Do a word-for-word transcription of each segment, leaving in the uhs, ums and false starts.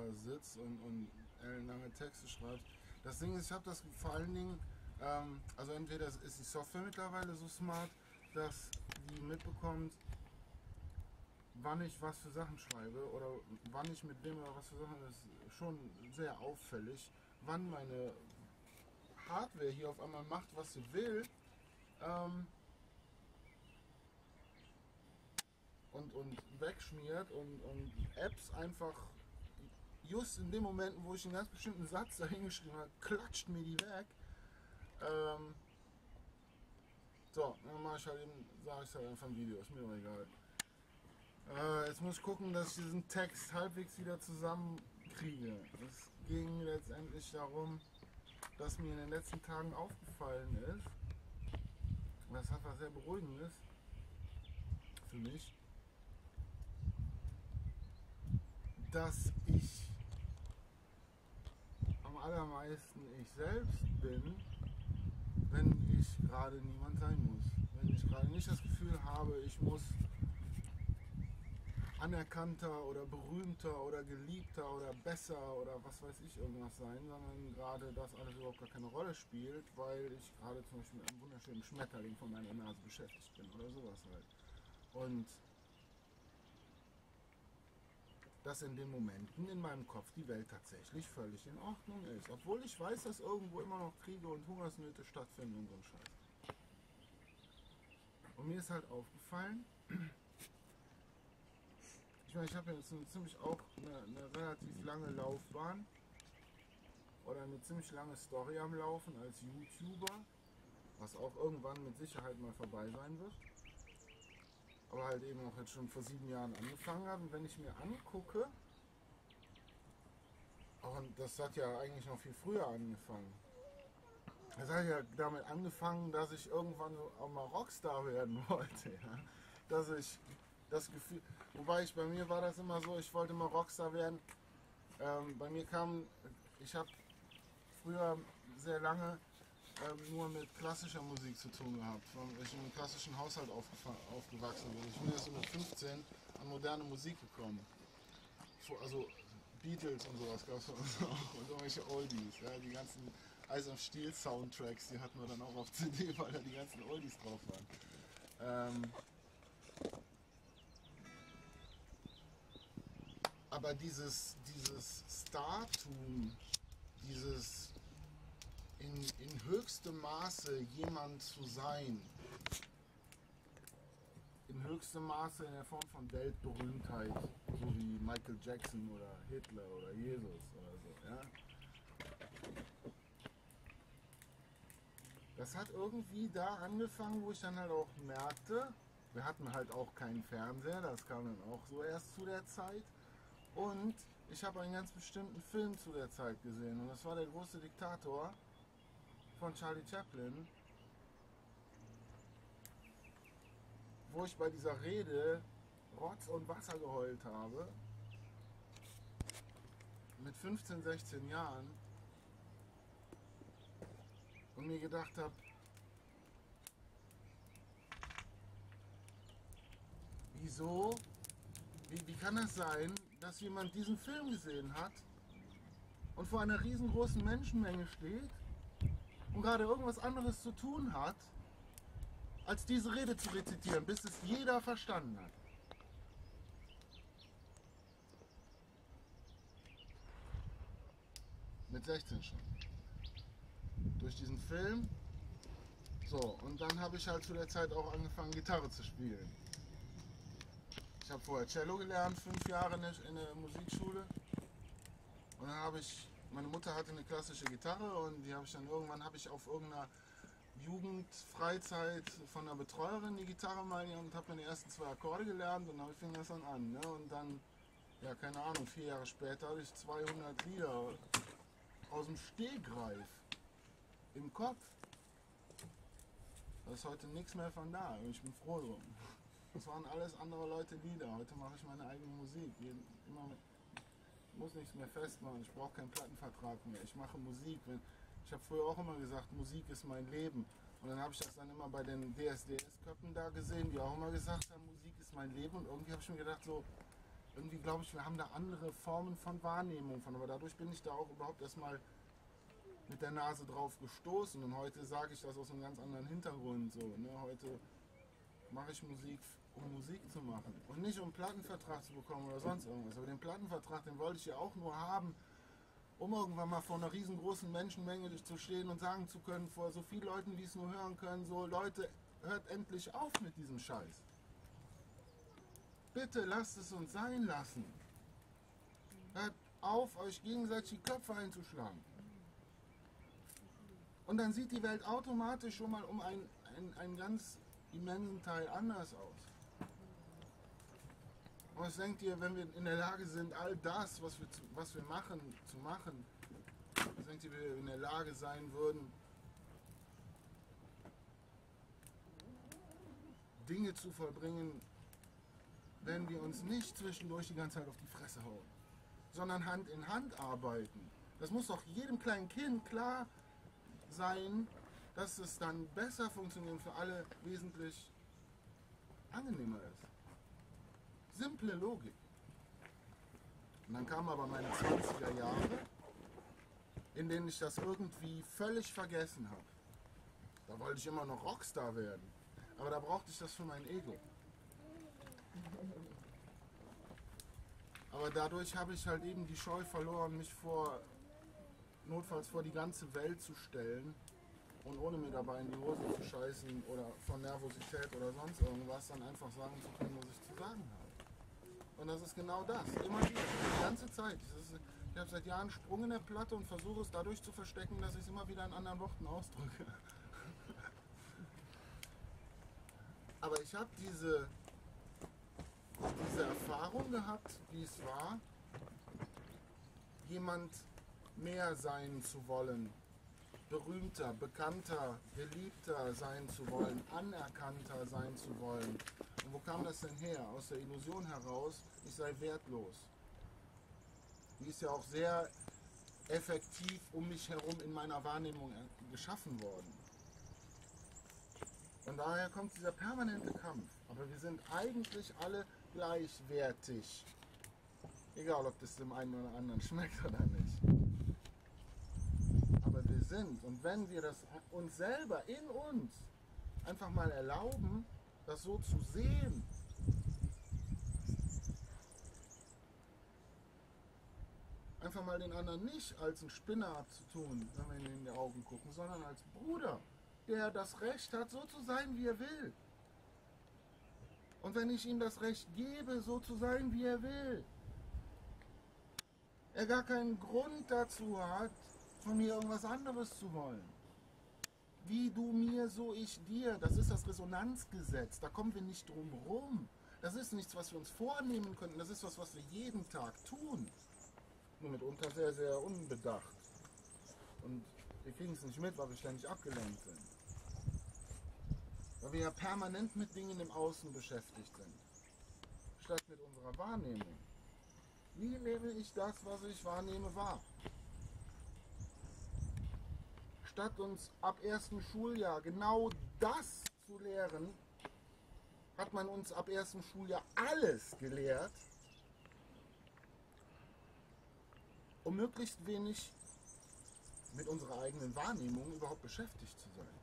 da sitzt und, und ellenlange Texte schreibt. Das Ding ist, ich habe das vor allen Dingen, ähm, also entweder ist die Software mittlerweile so smart, dass die mitbekommt, wann ich was für Sachen schreibe oder wann ich mit wem oder was für Sachen, ist schon sehr auffällig, wann meine Hardware hier auf einmal macht, was sie will. Ähm, und, und wegschmiert und, und Apps einfach just in dem Moment, wo ich einen ganz bestimmten Satz dahingeschrieben habe, klatscht mir die weg. Ähm, so, dann mache ich halt eben, sage ich halt einfach ein Video, ist mir doch egal. Äh, jetzt muss ich gucken, dass ich diesen Text halbwegs wieder zusammenkriege. Es ging letztendlich darum, dass mir in den letzten Tagen aufgefallen ist, und das hat was sehr Beruhigendes für mich, dass ich am allermeisten ich selbst bin, wenn ich gerade niemand sein muss. Wenn ich gerade nicht das Gefühl habe, ich muss anerkannter oder berühmter oder geliebter oder besser oder was weiß ich irgendwas sein, sondern gerade das alles überhaupt gar keine Rolle spielt, weil ich gerade zum Beispiel mit einem wunderschönen Schmetterling von meiner Nase beschäftigt bin oder sowas halt. Und dass in den Momenten in meinem Kopf die Welt tatsächlich völlig in Ordnung ist. Obwohl ich weiß, dass irgendwo immer noch Kriege und Hungersnöte stattfinden und so ein Scheiß. Und mir ist halt aufgefallen, ich meine, ich habe jetzt eine ziemlich auch eine, eine relativ lange Laufbahn oder eine ziemlich lange Story am Laufen als YouTuber, was auch irgendwann mit Sicherheit mal vorbei sein wird. Aber halt eben auch jetzt schon vor sieben Jahren angefangen hat. Und wenn ich mir angucke, und das hat ja eigentlich noch viel früher angefangen. Das hat ja damit angefangen, dass ich irgendwann auch mal Rockstar werden wollte. Ja? Dass ich das Gefühl, wobei ich bei mir war das immer so, ich wollte mal Rockstar werden. Ähm, bei mir kam, ich habe früher sehr lange ähm, nur mit klassischer Musik zu tun gehabt, weil ich in einem klassischen Haushalt aufgewachsen bin. Ich bin erst so mit fünfzehn an moderne Musik gekommen. Also Beatles und sowas gab es von uns auch und irgendwelche Oldies. Ja, die ganzen Eis am Stiel Soundtracks, die hatten wir dann auch auf C D, weil da die ganzen Oldies drauf waren. Ähm, aber dieses, dieses Startum, dieses in, in höchstem Maße jemand zu sein, in höchstem Maße in der Form von Weltberühmtheit, so wie Michael Jackson oder Hitler oder Jesus oder so, ja. Das hat irgendwie da angefangen, wo ich dann halt auch merkte, wir hatten halt auch keinen Fernseher, das kam dann auch so erst zu der Zeit. Und ich habe einen ganz bestimmten Film zu der Zeit gesehen und das war Der große Diktator von Charlie Chaplin, wo ich bei dieser Rede Rotz und Wasser geheult habe, mit fünfzehn, sechzehn Jahren und mir gedacht habe, wieso, wie, wie kann das sein, dass jemand diesen Film gesehen hat und vor einer riesengroßen Menschenmenge steht und gerade irgendwas anderes zu tun hat, als diese Rede zu rezitieren, bis es jeder verstanden hat. Mit sechzehn schon. Durch diesen Film. So, und dann habe ich halt zu der Zeit auch angefangen, Gitarre zu spielen. Ich habe vorher Cello gelernt, fünf Jahre in der Musikschule. Und dann habe ich, meine Mutter hatte eine klassische Gitarre und die habe ich dann irgendwann, habe ich auf irgendeiner Jugendfreizeit von einer Betreuerin die Gitarre mal und habe meine ersten zwei Akkorde gelernt und dann fing das dann an. Ne? Und dann, ja keine Ahnung, vier Jahre später hatte ich zweihundert Lieder aus dem Stegreif im Kopf. Da ist heute nichts mehr von da und ich bin froh drum. Das waren alles andere Leute Lieder. Heute mache ich meine eigene Musik. Immer mit, ich muss nichts mehr festmachen, ich brauche keinen Plattenvertrag mehr. Ich mache Musik. Ich habe früher auch immer gesagt, Musik ist mein Leben. Und dann habe ich das dann immer bei den D S D S-Köppen da gesehen, die auch immer gesagt haben, Musik ist mein Leben. Und irgendwie habe ich mir gedacht, so, irgendwie glaube ich, wir haben da andere Formen von Wahrnehmung von, aber dadurch bin ich da auch überhaupt erstmal mit der Nase drauf gestoßen und heute sage ich das aus einem ganz anderen Hintergrund. So, ne? Heute mache ich Musik, um Musik zu machen und nicht um einen Plattenvertrag zu bekommen oder sonst irgendwas. Aber den Plattenvertrag, den wollte ich ja auch nur haben, um irgendwann mal vor einer riesengroßen Menschenmenge zu stehen und sagen zu können, vor so vielen Leuten, wie es nur hören können, so Leute, hört endlich auf mit diesem Scheiß. Bitte lasst es uns sein lassen. Hört auf, euch gegenseitig die Köpfe einzuschlagen. Und dann sieht die Welt automatisch schon mal um einen, einen, einen ganz immensen Teil anders aus. Und was denkt ihr, wenn wir in der Lage sind, all das, was wir, zu, was wir machen, zu machen, was denkt ihr, wenn wir in der Lage sein würden, Dinge zu vollbringen, wenn wir uns nicht zwischendurch die ganze Zeit auf die Fresse hauen, sondern Hand in Hand arbeiten. Das muss doch jedem kleinen Kind klar sein, dass es dann besser funktioniert und für alle wesentlich angenehmer ist. Simple Logik. Und dann kamen aber meine zwanziger Jahre, in denen ich das irgendwie völlig vergessen habe. Da wollte ich immer noch Rockstar werden, aber da brauchte ich das für mein Ego. Aber dadurch habe ich halt eben die Scheu verloren, mich vor notfalls vor die ganze Welt zu stellen und ohne mir dabei in die Hose zu scheißen oder von Nervosität oder sonst irgendwas, dann einfach sagen zu können, was ich zu sagen habe. Und das ist genau das, immer wieder, die ganze Zeit. Ist, ich habe seit Jahren Sprung in der Platte und versuche es dadurch zu verstecken, dass ich es immer wieder in anderen Worten ausdrücke. Aber ich habe diese, diese Erfahrung gehabt, wie es war, jemand mehr sein zu wollen, berühmter, bekannter, geliebter sein zu wollen, anerkannter sein zu wollen. Und wo kam das denn her? Aus der Illusion heraus, ich sei wertlos. Die ist ja auch sehr effektiv um mich herum in meiner Wahrnehmung geschaffen worden. Und daher kommt dieser permanente Kampf. Aber wir sind eigentlich alle gleichwertig. Egal, ob das dem einen oder anderen schmeckt oder nicht. Aber wir sind, und wenn wir das uns selber in uns einfach mal erlauben, das so zu sehen, einfach mal den anderen nicht als einen Spinner abzutun, wenn wir ihm in die Augen gucken, sondern als Bruder, der das Recht hat, so zu sein, wie er will. Und wenn ich ihm das Recht gebe, so zu sein, wie er will, er gar keinen Grund dazu hat, von mir irgendwas anderes zu wollen. Wie du mir, so ich dir. Das ist das Resonanzgesetz. Da kommen wir nicht drum rum. Das ist nichts, was wir uns vornehmen könnten. Das ist was, was wir jeden Tag tun. Nur mitunter sehr, sehr unbedacht. Und wir kriegen es nicht mit, weil wir ständig abgelenkt sind. Weil wir ja permanent mit Dingen im Außen beschäftigt sind. Statt mit unserer Wahrnehmung. Wie nehme ich das, was ich wahrnehme, wahr? Statt uns ab ersten Schuljahr genau das zu lehren, hat man uns ab ersten Schuljahr alles gelehrt, um möglichst wenig mit unserer eigenen Wahrnehmung überhaupt beschäftigt zu sein.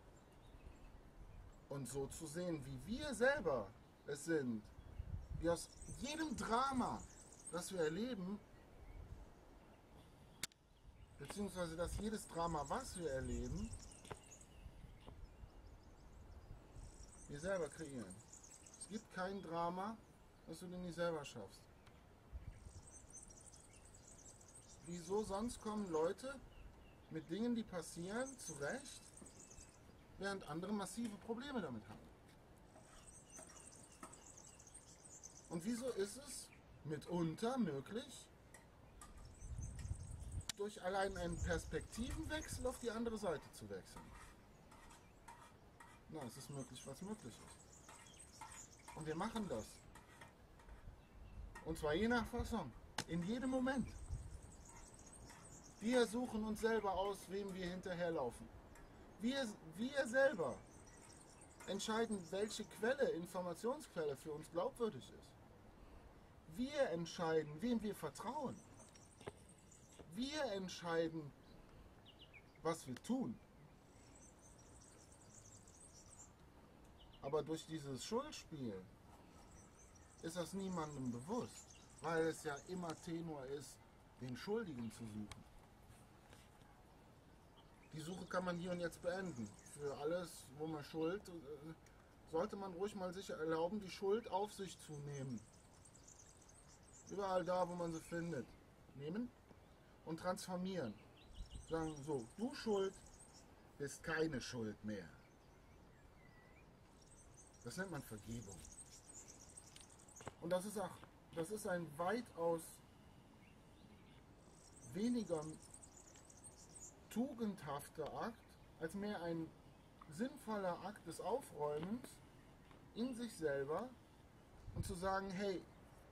Und so zu sehen, wie wir selber es sind, wie aus jedem Drama, das wir erleben, beziehungsweise dass jedes Drama, was wir erleben, wir selber kreieren. Es gibt kein Drama, das du dir nicht selber schaffst. Wieso sonst kommen Leute mit Dingen, die passieren, zurecht, während andere massive Probleme damit haben? Und wieso ist es mitunter möglich, durch allein einen Perspektivenwechsel auf die andere Seite zu wechseln? Na, es ist möglich, was möglich ist. Und wir machen das. Und zwar je nach Fassung, in jedem Moment. Wir suchen uns selber aus, wem wir hinterherlaufen. Wir, wir selber entscheiden, welche Quelle, Informationsquelle für uns glaubwürdig ist. Wir entscheiden, wem wir vertrauen. Wir entscheiden, was wir tun. Aber durch dieses Schuldspiel ist das niemandem bewusst, weil es ja immer Tenor ist, den Schuldigen zu suchen. Die Suche kann man hier und jetzt beenden. Für alles, wo man Schuld, sollte man ruhig mal sich erlauben, die Schuld auf sich zu nehmen. Überall da, wo man sie findet. Nehmen und transformieren. Sagen so, du Schuld bist keine Schuld mehr. Das nennt man Vergebung. Und das ist auch, das ist ein weitaus weniger tugendhafter Akt, als mehr ein sinnvoller Akt des Aufräumens in sich selber und zu sagen, hey,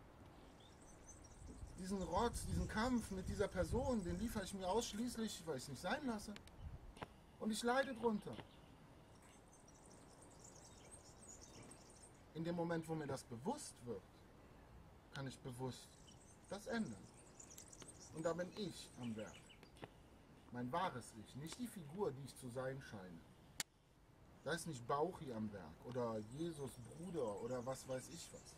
diesen Rotz, diesen Kampf mit dieser Person, den liefere ich mir ausschließlich, weil ich es nicht sein lasse. Und ich leide drunter. In dem Moment, wo mir das bewusst wird, kann ich bewusst das ändern. Und da bin ich am Werk. Mein wahres Ich, nicht die Figur, die ich zu sein scheine. Da ist nicht Bauchi am Werk oder Jesus Bruder oder was weiß ich was.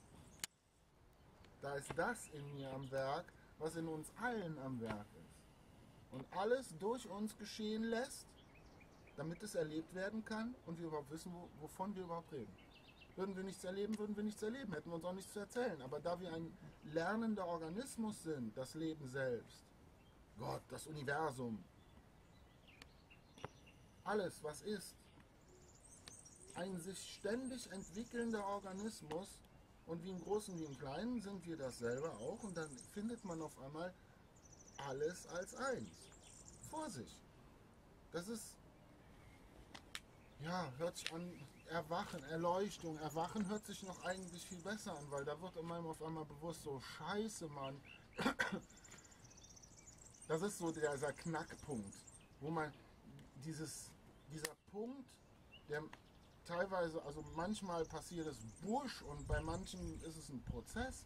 Da ist das in mir am Werk, was in uns allen am Werk ist. Und alles durch uns geschehen lässt, damit es erlebt werden kann und wir überhaupt wissen, wovon wir überhaupt reden. Würden wir nichts erleben, würden wir nichts erleben, hätten wir uns auch nichts zu erzählen. Aber da wir ein lernender Organismus sind, das Leben selbst, Gott, das Universum, alles, was ist, ein sich ständig entwickelnder Organismus, und wie im Großen wie im Kleinen sind wir das selber auch, und dann findet man auf einmal alles als eins vor sich. Das ist, ja, hört sich an, Erwachen, Erleuchtung. Erwachen hört sich noch eigentlich viel besser an, weil da wird einem auf einmal bewusst, so scheiße, Mann. Das ist so dieser Knackpunkt, wo man dieses, dieser Punkt, der teilweise, also manchmal passiert es bursch und bei manchen ist es ein Prozess.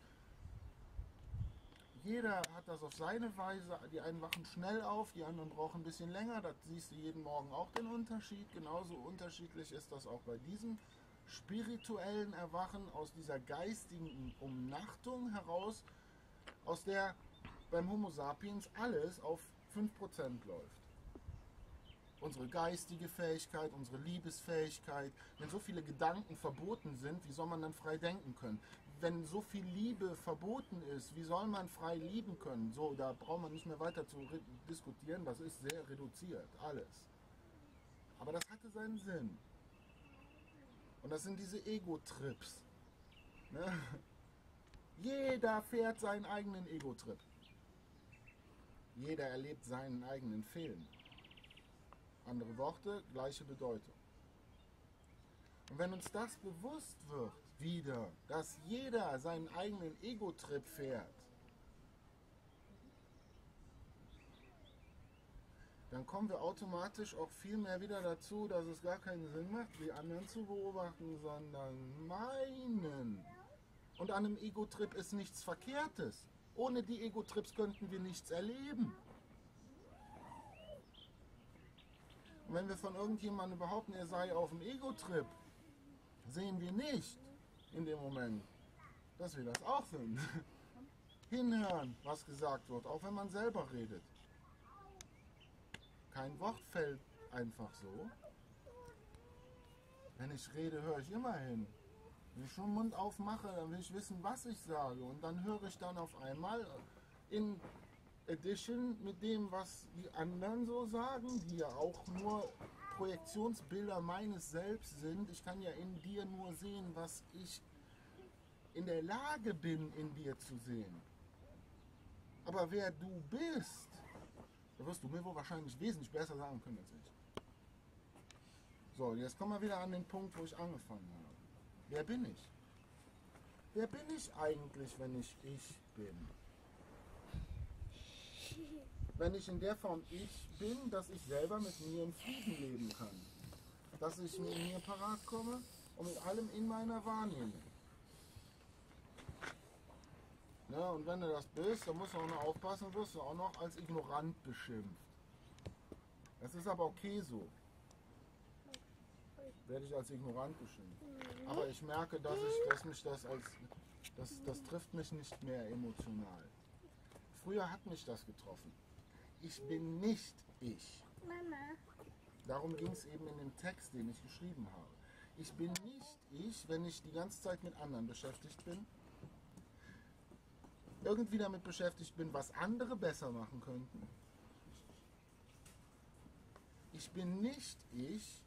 Jeder hat das auf seine Weise, die einen wachen schnell auf, die anderen brauchen ein bisschen länger, das siehst du jeden Morgen auch den Unterschied. Genauso unterschiedlich ist das auch bei diesem spirituellen Erwachen, aus dieser geistigen Umnachtung heraus, aus der beim Homo sapiens alles auf fünf Prozent läuft. Unsere geistige Fähigkeit, unsere Liebesfähigkeit. Wenn so viele Gedanken verboten sind, wie soll man dann frei denken können? Wenn so viel Liebe verboten ist, wie soll man frei lieben können? So, da braucht man nicht mehr weiter zu diskutieren, das ist sehr reduziert, alles. Aber das hatte seinen Sinn. Und das sind diese Ego-Trips. Ne? Jeder fährt seinen eigenen Ego-Trip. Jeder erlebt seinen eigenen Film. Andere Worte, gleiche Bedeutung. Und wenn uns das bewusst wird, wieder, dass jeder seinen eigenen Ego-Trip fährt, dann kommen wir automatisch auch viel mehr wieder dazu, dass es gar keinen Sinn macht, die anderen zu beobachten, sondern meinen. Und an einem Ego-Trip ist nichts Verkehrtes. Ohne die Ego-Trips könnten wir nichts erleben. Und wenn wir von irgendjemandem behaupten, er sei auf dem Ego-Trip, sehen wir nicht in dem Moment, dass wir das auch sind. Hinhören, was gesagt wird, auch wenn man selber redet. Kein Wort fällt einfach so. Wenn ich rede, höre ich immer hin. Wenn ich schon den Mund aufmache, dann will ich wissen, was ich sage. Und dann höre ich dann auf einmal in Addition mit dem, was die anderen so sagen, die ja auch nur Projektionsbilder meines Selbst sind. Ich kann ja in dir nur sehen, was ich in der Lage bin, in dir zu sehen. Aber wer du bist, da wirst du mir wohl wahrscheinlich wesentlich besser sagen können als ich. So, jetzt kommen wir wieder an den Punkt, wo ich angefangen habe. Wer bin ich? Wer bin ich eigentlich, wenn ich ich bin? Wenn ich in der Form ich bin, dass ich selber mit mir im Frieden leben kann. Dass ich mit mir parat komme und mit allem in meiner Wahrnehmung. Ne? Und wenn du das bist, dann musst du auch noch aufpassen, wirst du auch noch als ignorant beschimpft. Das ist aber okay so. Werde ich als ignorant beschimpft. Aber ich merke, dass, ich, dass mich das als... Das, das trifft mich nicht mehr emotional. Früher hat mich das getroffen. Ich bin nicht ich. Mama. Darum ging es eben in dem Text, den ich geschrieben habe. Ich bin nicht ich, wenn ich die ganze Zeit mit anderen beschäftigt bin. Irgendwie damit beschäftigt bin, was andere besser machen könnten. Ich bin nicht ich,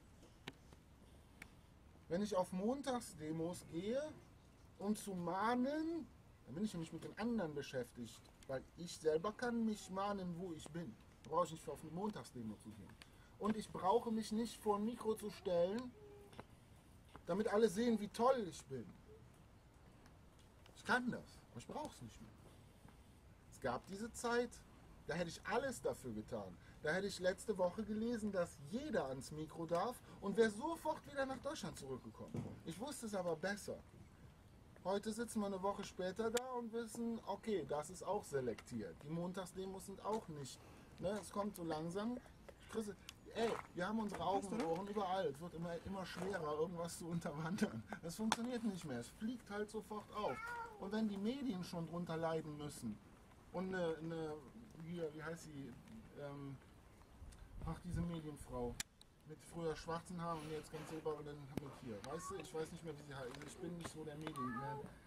wenn ich auf Montagsdemos gehe, um zu mahnen, dann bin ich nämlich mit den anderen beschäftigt, weil ich selber kann mich mahnen, wo ich bin. Da brauche ich nicht für auf eine Montagsdemo zu gehen. Und ich brauche mich nicht vor ein Mikro zu stellen, damit alle sehen, wie toll ich bin. Ich kann das, aber ich brauche es nicht mehr. Es gab diese Zeit, da hätte ich alles dafür getan. Da hätte ich letzte Woche gelesen, dass jeder ans Mikro darf und wäre sofort wieder nach Deutschland zurückgekommen. Ich wusste es aber besser. Heute sitzen wir eine Woche später da und wissen, okay, das ist auch selektiert. Die Montagsdemos sind auch nicht. Ne? Es kommt so langsam. Chris, ey, wir haben unsere Augen und Ohren überall. Es wird immer, immer schwerer, irgendwas zu unterwandern. Das funktioniert nicht mehr. Es fliegt halt sofort auf. Und wenn die Medien schon drunter leiden müssen und eine, eine hier, wie heißt sie, ähm, ach, diese Medienfrau mit früher schwarzen Haaren und jetzt ganz silber und dann mit hier. Weißt du, ich weiß nicht mehr, wie sie heißt. Ich bin nicht so der Medien.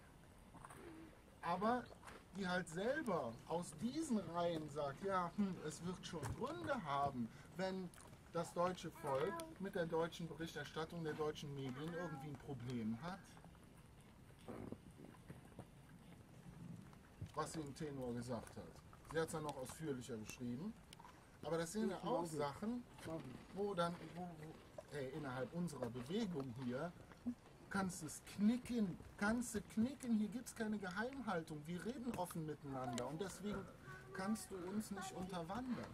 Aber die halt selber aus diesen Reihen sagt, ja, hm, es wird schon Gründe haben, wenn das deutsche Volk mit der deutschen Berichterstattung der deutschen Medien irgendwie ein Problem hat. Was sie im Tenor gesagt hat. Sie hat es dann noch ausführlicher beschrieben. Aber das sind ja auch Sachen, wo dann, wo, wo, ey, innerhalb unserer Bewegung hier, kannst du es knicken, kannst du knicken, hier gibt es keine Geheimhaltung, wir reden offen miteinander und deswegen kannst du uns nicht unterwandern.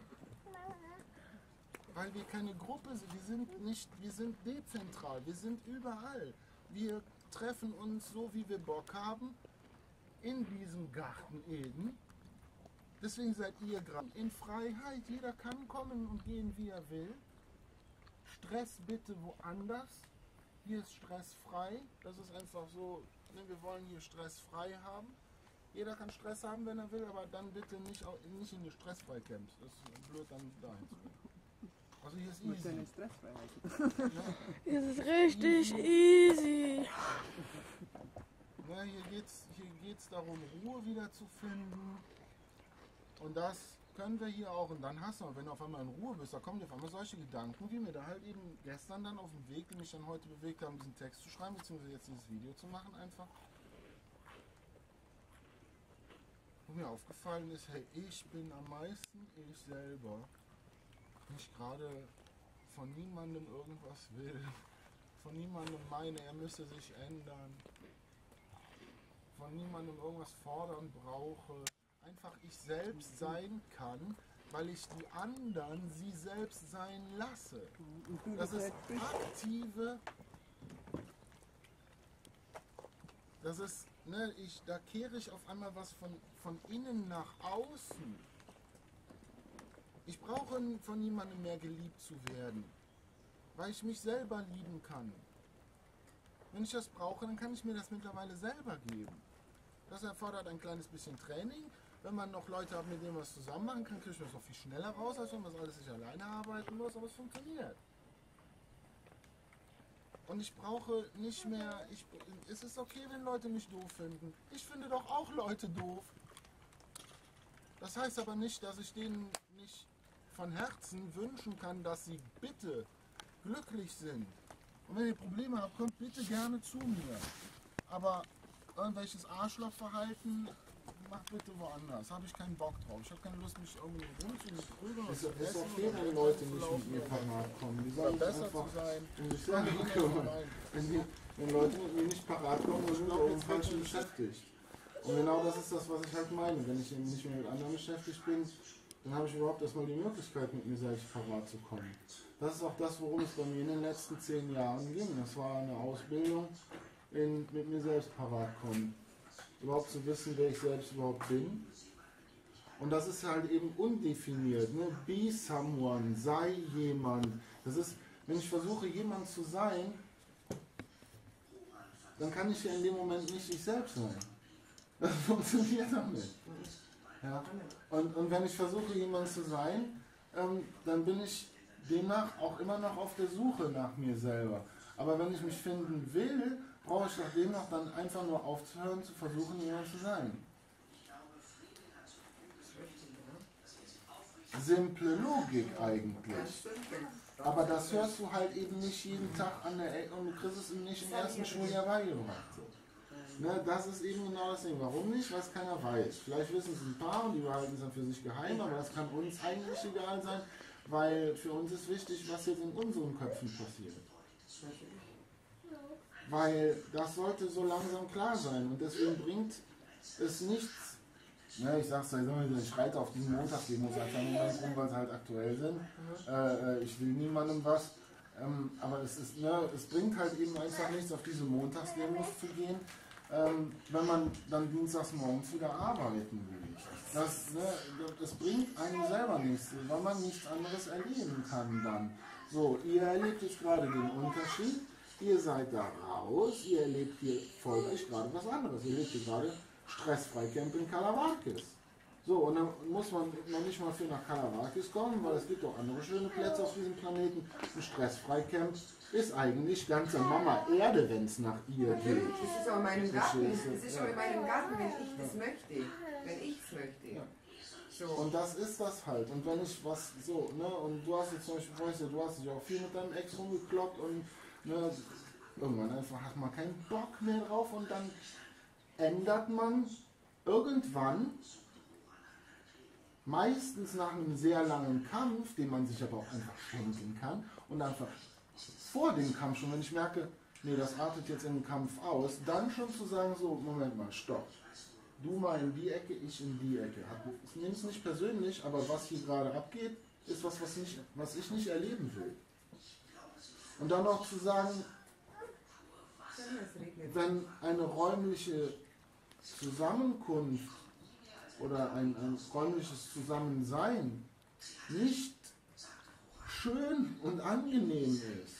Weil wir keine Gruppe sind, wir sind nicht, wir sind dezentral, wir sind überall. Wir treffen uns so, wie wir Bock haben, in diesem Garten Eden. Deswegen seid ihr gerade in Freiheit. Jeder kann kommen und gehen, wie er will. Stress bitte woanders. Hier ist stressfrei. Das ist einfach so, ne, wir wollen hier stressfrei haben. Jeder kann Stress haben, wenn er will, aber dann bitte nicht, nicht in die Stressfreicamps. Das ist blöd, dann dahin zu gehen. Also hier ist easy. Stressfreiheit. Ja. Es ist richtig easy. easy. Ne, hier geht es hier geht's darum, Ruhe wieder zu finden. Und das können wir hier auch. Und dann hast du, wenn du auf einmal in Ruhe bist, da kommen dir auf einmal solche Gedanken, wie mir da halt eben gestern dann auf dem Weg, die mich dann heute bewegt haben, diesen Text zu schreiben, beziehungsweise jetzt dieses Video zu machen einfach. Wo mir aufgefallen ist, hey, ich bin am meisten ich selber. Nicht gerade von niemandem irgendwas will, von niemandem meine, er müsse sich ändern, von niemandem irgendwas fordern brauche. Einfach ich selbst sein kann, weil ich die anderen sie selbst sein lasse. Das ist aktive, das ist, ne, ich, da kehre ich auf einmal was von, von innen nach außen. Ich brauche von niemandem mehr geliebt zu werden, weil ich mich selber lieben kann. Wenn ich das brauche, dann kann ich mir das mittlerweile selber geben. Das erfordert ein kleines bisschen Training. Wenn man noch Leute hat, mit denen man es zusammen machen kann, kriege ich das noch viel schneller raus, als wenn man das alles sich alleine arbeiten muss, aber es funktioniert. Und ich brauche nicht mehr, ich, es ist okay, wenn Leute mich doof finden. Ich finde doch auch Leute doof. Das heißt aber nicht, dass ich denen nicht von Herzen wünschen kann, dass sie bitte glücklich sind. Und wenn ihr Probleme habt, kommt bitte gerne zu mir. Aber irgendwelches Arschlochverhalten, macht bitte woanders. Habe ich keinen Bock drauf. Ich habe keine Lust, mich irgendwie rumzuprügeln. Es ist okay, wenn Leute nicht mit mir parat kommen. Die sollen besser einfach zu sein. um sich selber kümmern. Wenn, die, wenn Leute mit mir nicht parat kommen, dann sind wir auch falsch beschäftigt. Und genau das ist das, was ich halt meine. Wenn ich eben nicht mehr mit anderen beschäftigt bin, dann habe ich überhaupt erstmal die Möglichkeit, mit mir selbst parat zu kommen. Das ist auch das, worum es bei mir in den letzten zehn Jahren ging. Das war eine Ausbildung in mit mir selbst parat kommen. überhaupt zu wissen, wer ich selbst überhaupt bin. Und das ist halt eben undefiniert. Ne? Be someone, sei jemand. Das ist, wenn ich versuche, jemand zu sein, dann kann ich ja in dem Moment nicht ich selbst sein. Das funktioniert doch nicht. Ja? Und, und wenn ich versuche, jemand zu sein, ähm, dann bin ich demnach auch immer noch auf der Suche nach mir selber. Aber wenn ich mich finden will, brauche ich doch demnach dann einfach nur aufzuhören, zu versuchen, jemand zu sein. Simple Logik eigentlich. Aber das hörst du halt eben nicht jeden Tag an der Ecke und du kriegst es nicht im ersten Schuljahr beigebracht. So. Ne, das ist eben genau das Ding. Warum nicht? Weil es keiner weiß. Vielleicht wissen es ein paar und die behalten es dann für sich geheim, aber das kann uns eigentlich egal sein, weil für uns ist wichtig, was jetzt in unseren Köpfen passiert. Weil das sollte so langsam klar sein und deswegen bringt es nichts. Ja, ich sag's ja, ich reite auf diesen Montagsdemos einfach nur rum, weil sie halt aktuell sind. Äh, ich will niemandem was. Ähm, aber es, ist, ne, es bringt halt eben einfach nichts, auf diese Montagsdemos zu gehen, ähm, wenn man dann dienstags morgens wieder arbeiten will. Das, ne, das bringt einem selber nichts, weil man nichts anderes erleben kann dann. So, ihr erlebt jetzt gerade den Unterschied. Ihr seid da raus, ihr erlebt hier folglich gerade was anderes. Ihr lebt hier gerade Stressfreicamp in Kalawakis. So, und dann muss man noch nicht mal für nach Kalawakis kommen, weil es gibt auch andere schöne Plätze auf diesem Planeten. Ein Stressfreicamp ist eigentlich ganze Mama Erde, wenn es nach ihr geht. Das ist auch in meinem Garten. Das ist schon in meinem Garten, wenn ich das möchte. Wenn ich es möchte. Ja. So. Und das ist das halt. Und wenn ich was so, ne, und du hast jetzt zum Beispiel, weißt du, du hast dich auch viel mit deinem Ex rumgekloppt und ne, irgendwann einfach hat man keinen Bock mehr drauf und dann ändert man irgendwann, meistens nach einem sehr langen Kampf, den man sich aber auch einfach schenken kann, und einfach vor dem Kampf schon, wenn ich merke, nee, das artet jetzt in den Kampf aus, dann schon zu sagen, so, Moment mal, stopp. Du mal in die Ecke, ich in die Ecke. Ich nehme es nicht persönlich, aber was hier gerade abgeht, ist was, was, nicht, was ich nicht erleben will. Und dann noch zu sagen, wenn eine räumliche Zusammenkunft oder ein, ein räumliches Zusammensein nicht schön und angenehm ist,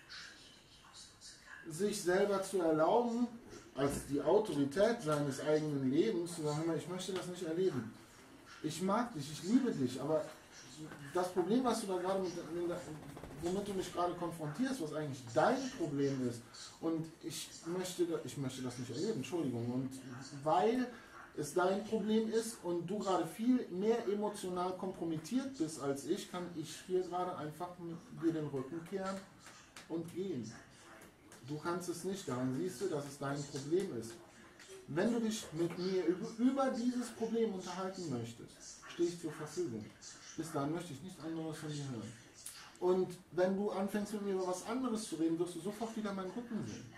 sich selber zu erlauben, als die Autorität seines eigenen Lebens zu sagen, ich möchte das nicht erleben. Ich mag dich, ich liebe dich, aber das Problem, was du da gerade mit, womit du mich gerade konfrontierst, was eigentlich dein Problem ist, und ich möchte, ich möchte das nicht erleben, Entschuldigung, und weil es dein Problem ist und du gerade viel mehr emotional kompromittiert bist als ich, kann ich hier gerade einfach dir den Rücken kehren und gehen. Du kannst es nicht, daran siehst du, dass es dein Problem ist. Wenn du dich mit mir über, über dieses Problem unterhalten möchtest, stehe ich zur Verfügung. Bis dahin möchte ich nichts anderes von dir hören. Und wenn du anfängst mit mir über was anderes zu reden, wirst du sofort wieder meinen Rücken sehen.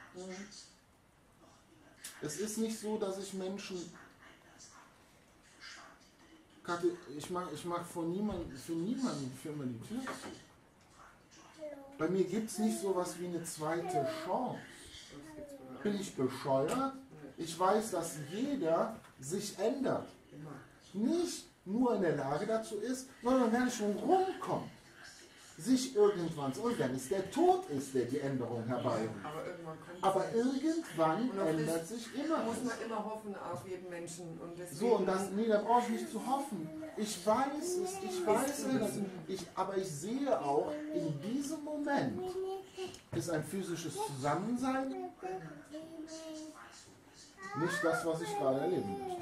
Es ist nicht so, dass ich Menschen... Ich mache ich mach für niemanden für niemanden für immer die Tür zu. Bei mir gibt es nicht so was wie eine zweite Chance. Bin ich bescheuert? Ich weiß, dass jeder sich ändert. Nicht nur in der Lage dazu ist, sondern wenn es schon rumkommt, sich irgendwann, und wenn es der Tod ist, der die Änderung herbeiführt. Aber irgendwann, Aber irgendwann ändert sich immer. Da muss man immer hoffen auf jeden Menschen. Und deswegen so, und das, nee, da brauche ich nicht zu hoffen. Ich weiß es, ich weiß es. Ich, aber ich sehe auch, in diesem Moment ist ein physisches Zusammensein nicht das, was ich gerade erleben möchte.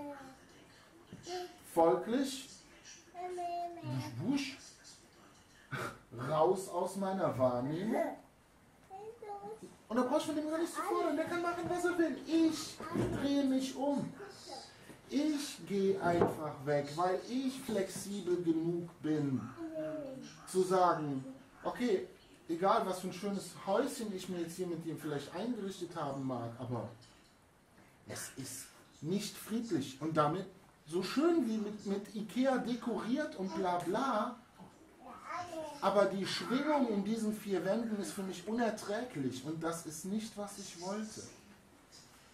Folglich, wusch, raus aus meiner Wahrnehmung. Und da brauchst du mit dem gar nicht zu fordern. Der kann machen, was er will. Ich drehe mich um. Ich gehe einfach weg, weil ich flexibel genug bin, zu sagen, okay, egal was für ein schönes Häuschen ich mir jetzt hier mit dir vielleicht eingerichtet haben mag, aber es ist nicht friedlich und damit so schön wie mit, mit Ikea dekoriert und bla bla, aber die Schwingung in diesen vier Wänden ist für mich unerträglich und das ist nicht, was ich wollte.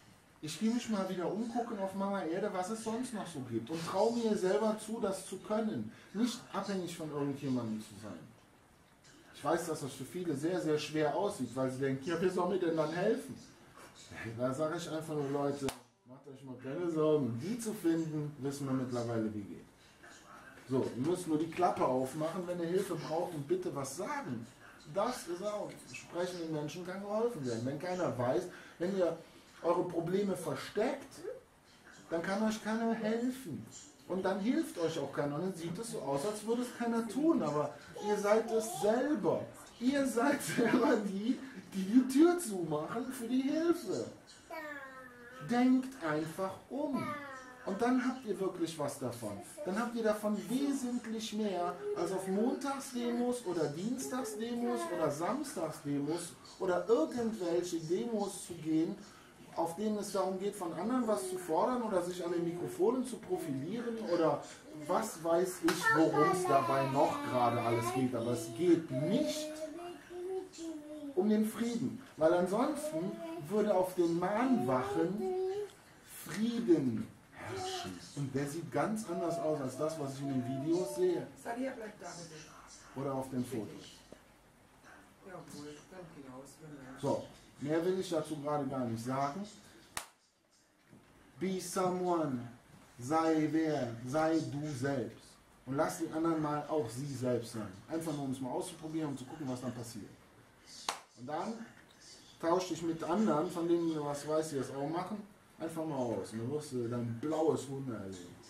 Ich gehe mich mal wieder umgucken auf Mama Erde, was es sonst noch so gibt. Und traue mir selber zu, das zu können. Nicht abhängig von irgendjemandem zu sein. Ich weiß, dass das für viele sehr, sehr schwer aussieht, weil sie denken, ja, wer soll mir denn dann helfen? Da sage ich einfach nur, Leute, macht euch mal keine Sorgen. Die zu finden, wissen wir mittlerweile, wie geht. So, ihr müsst nur die Klappe aufmachen, wenn ihr Hilfe braucht und bitte was sagen. Das ist auch, sprechenden Menschen kann geholfen werden. Wenn keiner weiß, wenn ihr eure Probleme versteckt, dann kann euch keiner helfen. Und dann hilft euch auch keiner. Und dann sieht es so aus, als würde es keiner tun. Aber ihr seid es selber. Ihr seid selber die, die die Tür zumachen für die Hilfe. Denkt einfach um. Und dann habt ihr wirklich was davon. Dann habt ihr davon wesentlich mehr, als auf Montagsdemos oder Dienstagsdemos oder Samstagsdemos oder irgendwelche Demos zu gehen, auf denen es darum geht, von anderen was zu fordern oder sich an den Mikrofonen zu profilieren oder was weiß ich, worum es dabei noch gerade alles geht. Aber es geht nicht um den Frieden, weil ansonsten würde auf den Mahnwachen Frieden herrschen. Und der sieht ganz anders aus als das, was ich in den Videos sehe. Salia bleibt da bitte. Oder auf den Fotos. Jawohl, dann hinaus. So, mehr will ich dazu gerade gar nicht sagen. Be someone. Sei wer, sei du selbst. Und lass die anderen mal auch sie selbst sein. Einfach nur, um es mal auszuprobieren und zu gucken, was dann passiert. Und dann tausch dich mit anderen, von denen du was weißt, die das auch machen, einfach mal aus. Und dann wirst du dein blaues Wunder erleben.